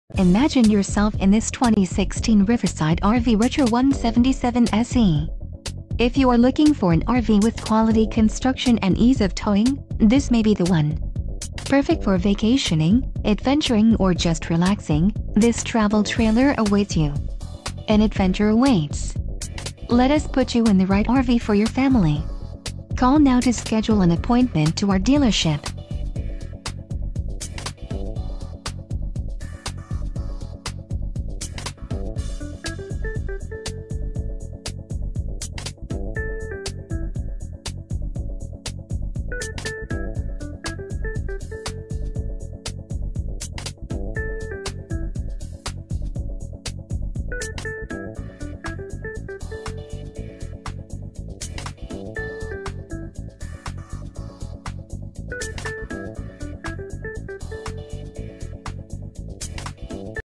Imagine yourself in this 2016 Riverside RV Retro 177 SE. If you are looking for an RV with quality construction and ease of towing, this may be the one. Perfect for vacationing, adventuring, or just relaxing, this travel trailer awaits you. An adventure awaits. Let us put you in the right RV for your family. Call now to schedule an appointment to our dealership.